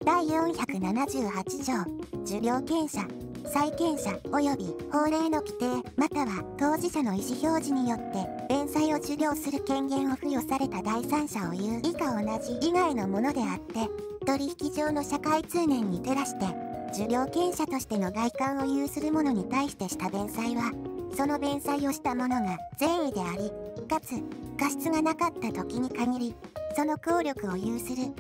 第478条、受領権者、債権者及び法令の規定または当事者の意思表示によって弁済を受領する権限を付与された第三者を言う以下同じ以外のものであって取引上の社会通念に照らして受領権者としての外観を有する者に対してした弁済はその弁済をした者が善意でありかつ過失がなかった時に限りその効力を有する。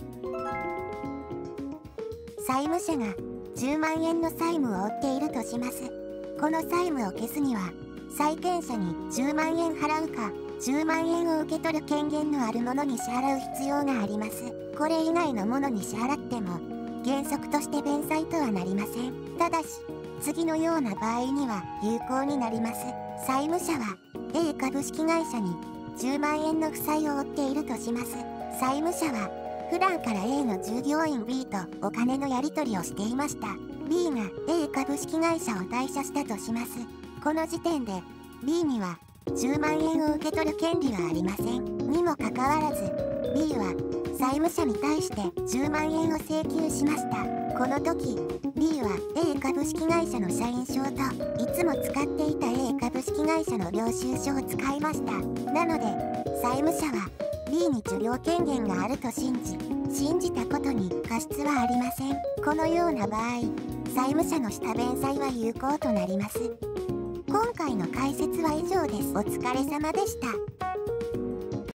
債務者が10万円の債務を負っているとします。この債務を消すには債権者に10万円払うか10万円を受け取る権限のある者に支払う必要があります。これ以外の者に支払っても原則として弁済とはなりません。ただし次のような場合には有効になります。債務者は A 株式会社に10万円の負債を負っているとします。債務者は普段から A の従業員 B とお金のやり取りをしていました。B が A 株式会社を退社したとします。この時点で B には10万円を受け取る権利はありません。にもかかわらず B は債務者に対して10万円を請求しました。この時 B は A 株式会社の社員証といつも使っていた A 株式会社の領収書を使いました。なので債務者はB に受領権限があると信じたことに過失はありません。このような場合、債務者のした弁済は有効となります。今回の解説は以上です。お疲れ様でした。